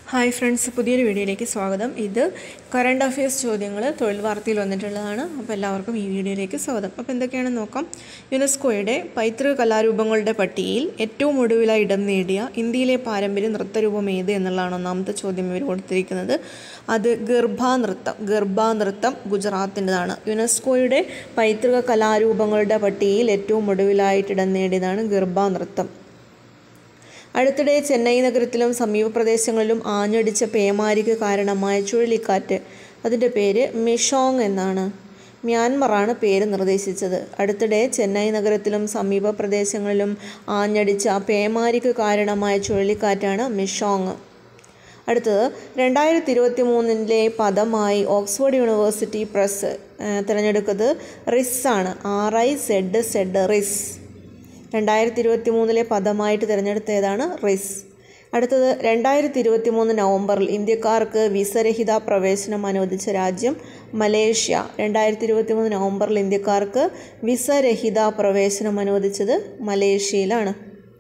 Hi friends, പുതിയൊരു വീഡിയോയിലേക്ക് സ്വാഗതം. ഇത് കറണ്ട് അഫയേഴ്സ് ചോദ്യങ്ങൾ തൊഴിൽ വാർത്തയിൽ വന്നിട്ടുള്ളതാണ്. അപ്പോൾ എല്ലാവർക്കും ഈ വീഡിയോയിലേക്ക് സ്വാഗതം. അപ്പോൾ എന്തൊക്കെയാണെന്ന് നോക്കാം. യുനെസ്കോയുടെ പൈതൃക കലാരൂപങ്ങളുടെ പട്ടികയിൽ ഏറ്റവും ഒടുവിലായി ഇടം നേടിയ ഇന്ത്യയിലെ പാരമ്പര്യ നൃത്തരൂപം ഏത് എന്നുള്ളതാണ് ഒന്നാമത്തെ ചോദ്യം ഇവർ കൊടുത്തിരിക്കുന്നത്. അത് ഗർഭ നൃത്തം ഗുജറാത്തിൻ്റെതാണ്. യുനെസ്കോയുടെ പൈതൃക കലാരൂപങ്ങളുടെ പട്ടികയിൽ ഏറ്റവും ഒടുവിലായിട്ട് ഇടം നേടിയതാണ് ഗർഭ നൃത്തം. അടുത്തിടെ ചെന്നൈ നഗരത്തിലും സമീപ പ്രദേശങ്ങളിലും ആഞ്ഞടിച്ച പേമാരിക്ക് കാരണമായ ചുഴലിക്കാറ്റ്, അതിൻ്റെ പേര് മിഷോങ് എന്നാണ്. മ്യാൻമറാണ് പേര് നിർദ്ദേശിച്ചത്. അടുത്തിടെ ചെന്നൈ നഗരത്തിലും സമീപ പ്രദേശങ്ങളിലും ആഞ്ഞടിച്ച പേമാരിക്ക് കാരണമായ ചുഴലിക്കാറ്റാണ് മിഷോങ്. അടുത്തത് 2023 പദമായി ഓക്സ്ഫോർഡ് യൂണിവേഴ്സിറ്റി പ്രസ് തിരഞ്ഞെടുത്തത് റിസ് ആണ്. RIZ റിസ്. 2023 പദമായിട്ട് തിരഞ്ഞെടുത്തതാണ് റിസ്. അടുത്തത് 2023 നവംബറിൽ ഇന്ത്യക്കാർക്ക് വിസരഹിത പ്രവേശനം അനുവദിച്ച രാജ്യം മലേഷ്യ. 2023 നവംബറിൽ ഇന്ത്യക്കാർക്ക് വിസരഹിത പ്രവേശനം അനുവദിച്ചത് മലേഷ്യയിലാണ്.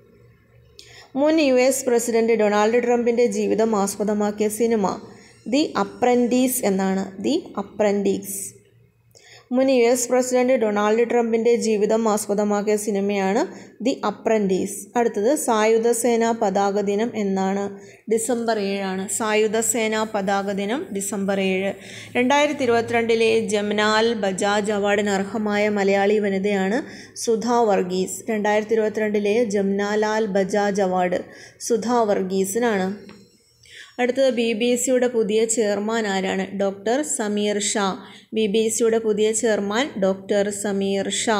മുൻ US പ്രസിഡന്റ് ഡൊണാൾഡ് ട്രംപിൻ്റെ ജീവിതം ആസ്പദമാക്കിയ സിനിമ ദി അപ്രൻറ്റീസ് എന്നാണ്. The apprentice. മുൻ US പ്രസിഡന്റ് ഡൊണാൾഡ് ട്രംപിൻ്റെ ജീവിതം ആസ്പദമാക്കിയ സിനിമയാണ് ദി അപ്രൻറ്റീസ്. അടുത്തത് സായുധ സേനാ പതാക ദിനം എന്നാണ്. ഡിസംബർ 7 സായുധ സേനാ പതാക ദിനം ഡിസംബർ 7. 2022 ജംനാൽ ബജാജ് അവാർഡിന് അർഹമായ മലയാളി വനിതയാണ് സുധാ വർഗീസ്. 2022 ജംനാലാൽ ബജാജ് അവാർഡ് സുധാ വർഗീസിനാണ്. അടുത്തത് BBC പുതിയ ചെയർമാൻ ആരാണ്? ഡോക്ടർ സമീർ ഷാ. BBC പുതിയ ചെയർമാൻ ഡോക്ടർ സമീർ ഷാ.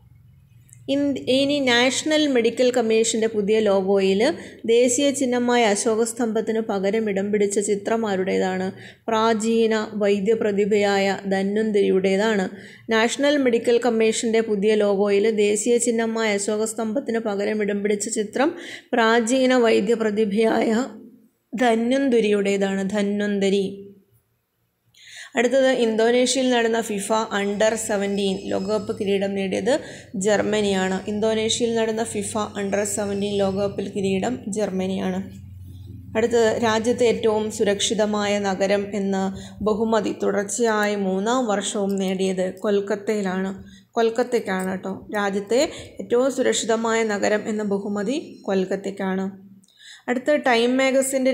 ഇനി നാഷണൽ മെഡിക്കൽ കമ്മീഷൻ്റെ പുതിയ ലോഗോയിൽ ദേശീയ ചിഹ്നമായ അശോകസ്തംഭത്തിന് പകരം ഇടം പിടിച്ച ചിത്രം ആരുടേതാണ്? പ്രാചീന വൈദ്യപ്രതിഭയായ ധന്വന്തരിയുടേതാണ്. നാഷണൽ മെഡിക്കൽ കമ്മീഷൻ്റെ പുതിയ ലോഗോയിൽ ദേശീയ ചിഹ്നമായ അശോകസ്തംഭത്തിന് പകരം ഇടം പിടിച്ച ചിത്രം പ്രാചീന വൈദ്യപ്രതിഭയായ ധന്വന്തരിയുടേതാണ്. ധന്വന്തരി. അടുത്തത് ഇന്തോനേഷ്യയിൽ നടന്ന ഫിഫ അണ്ടർ-17 ലോകകപ്പ് കിരീടം നേടിയത് ജർമ്മനിയാണ്. ഇന്തോനേഷ്യയിൽ നടന്ന ഫിഫ അണ്ടർ-17 ലോകകപ്പിൽ കിരീടം ജർമ്മനിയാണ്. അടുത്തത് രാജ്യത്തെ ഏറ്റവും സുരക്ഷിതമായ നഗരം എന്ന ബഹുമതി തുടർച്ചയായി 3-ാം വർഷവും നേടിയത് കൊൽക്കത്തയ്ക്കാണ് കേട്ടോ. രാജ്യത്തെ ഏറ്റവും സുരക്ഷിതമായ നഗരം എന്ന ബഹുമതി കൊൽക്കത്തയ്ക്കാണ്. അടുത്ത ടൈം മാഗസിൻ്റെ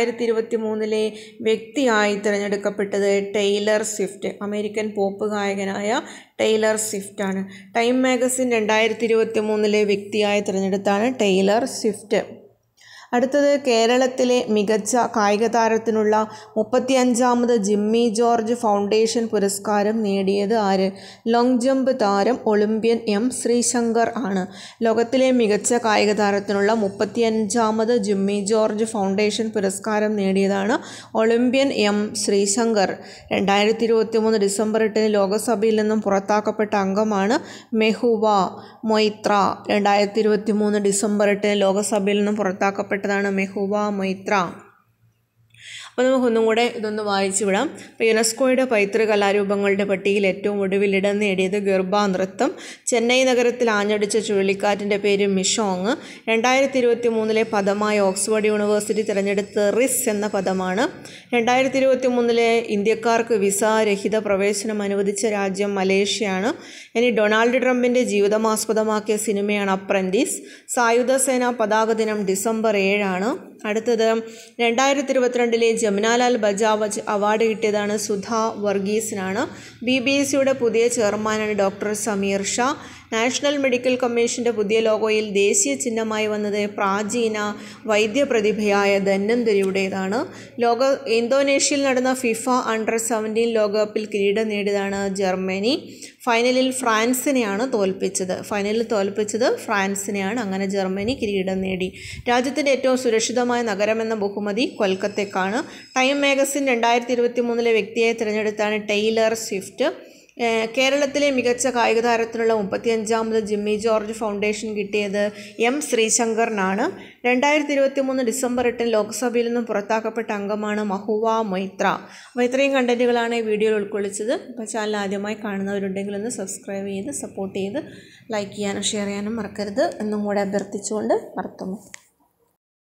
2023 വ്യക്തിയായി തിരഞ്ഞെടുക്കപ്പെട്ടത് ടൈലർ സ്വിഫ്റ്റ്. അമേരിക്കൻ പോപ്പ് ഗായകനായ ടൈലർ സ്വിഫ്റ്റാണ്. ടൈം മാഗസിൻ 2023 വ്യക്തിയായി തിരഞ്ഞെടുത്താണ് ടൈലർ സ്വിഫ്റ്റ്. അടുത്തത് കേരളത്തിലെ മികച്ച കായിക താരത്തിനുള്ള 35ാമത് ജിമ്മി ജോർജ് ഫൗണ്ടേഷൻ പുരസ്കാരം നേടിയത് ആര്? ലോങ് ജമ്പ് താരം ഒളിമ്പ്യൻ M ശ്രീശങ്കർ ആണ്. ലോകത്തിലെ മികച്ച കായിക താരത്തിനുള്ള 35ാമത് ജിമ്മി ജോർജ് ഫൗണ്ടേഷൻ പുരസ്കാരം നേടിയതാണ് ഒളിമ്പ്യൻ M ശ്രീശങ്കർ. 2023 ഡിസംബർ 8 ലോകസഭയിൽ നിന്നും പുറത്താക്കപ്പെട്ട അംഗമാണ് മെഹുവ മൊയ്ത്ര. 2023 ഡിസംബർ 8 ലോകസഭയിൽ നിന്നും പുറത്താക്കപ്പെട്ട മെഹുവ മൊയ്ത്ര. അപ്പോൾ നമുക്കൊന്നും കൂടെ ഇതൊന്ന് വായിച്ചു വിടാം. അപ്പോൾ യുനെസ്കോയുടെ പൈതൃക കലാരൂപങ്ങളുടെ പട്ടികയിൽ ഏറ്റവും ഒടുവിൽ ഇടം നേടിയത് ഗർഭ നൃത്തം. ചെന്നൈ നഗരത്തിൽ ആഞ്ഞടിച്ച ചുഴലിക്കാറ്റിൻ്റെ പേര് മിഷോങ്. 2023 പദമായ ഓക്സ്ഫോർഡ് യൂണിവേഴ്സിറ്റി തിരഞ്ഞെടുത്ത റിസ് എന്ന പദമാണ്. 2023 ഇന്ത്യക്കാർക്ക് വിസ രഹിത പ്രവേശനം അനുവദിച്ച രാജ്യം മലേഷ്യയാണ്. ഇനി ഡൊണാൾഡ് ട്രംപിൻ്റെ ജീവിതമാസ്പദമാക്കിയ സിനിമയാണ് അപ്രൻറ്റീസ്. സായുധ സേനാ പതാക ദിനം ഡിസംബർ 7. അടുത്തത് 2022 ജംനാലാൽ ബജാജ് അവാർഡ് കിട്ടിയതാണ് സുധാ വർഗീസിനാണ്. BBC പുതിയ ചെയർമാനാണ് doctor Sameer Shah. National medical കമ്മീഷൻ്റെ പുതിയ ലോഗോയിൽ ദേശീയ ചിഹ്നമായി വന്നത് പ്രാചീന വൈദ്യപ്രതിഭയായ ധന്വന്തരിയുടേതാണ്. ഇന്തോനേഷ്യയിൽ നടന്ന ഫിഫ അണ്ടർ-17 ലോകകപ്പിൽ കിരീടം നേടിയതാണ് ജർമ്മനി. ഫൈനലിൽ തോൽപ്പിച്ചത് ഫ്രാൻസിനെയാണ്. അങ്ങനെ ജർമ്മനി കിരീടം നേടി. രാജ്യത്തിൻ്റെ ഏറ്റവും സുരക്ഷിതമായ നഗരമെന്ന ബഹുമതി കൊൽക്കത്തയ്ക്കാണ്. ടൈം മാഗസിൻ 2023 വ്യക്തിയായി തിരഞ്ഞെടുത്താണ് ടൈലർ സ്വിഫ്റ്റ്. കേരളത്തിലെ മികച്ച കായിക താരത്തിനുള്ള 35ാമത് ജിമ്മി ജോർജ് ഫൗണ്ടേഷൻ കിട്ടിയത് M ശ്രീശങ്കറിനാണ്. 2023 ഡിസംബർ 8 ലോക്സഭയിൽ നിന്നും പുറത്താക്കപ്പെട്ട അംഗമാണ് മഹുവ മൊയ്ത്ര. അപ്പോൾ ഇത്രയും കണ്ടൻറ്റുകളാണ് ഈ വീഡിയോയിൽ ഉൾക്കൊള്ളിച്ചത്. അപ്പോൾ ചാനൽ ആദ്യമായി കാണുന്നവരുണ്ടെങ്കിൽ ഒന്ന് സബ്സ്ക്രൈബ് ചെയ്ത് സപ്പോർട്ട് ചെയ്ത് ലൈക്ക് ചെയ്യാനും ഷെയർ ചെയ്യാനും മറക്കരുത് എന്നും കൂടെ അഭ്യർത്ഥിച്ചുകൊണ്ട് നിർത്തുന്നു.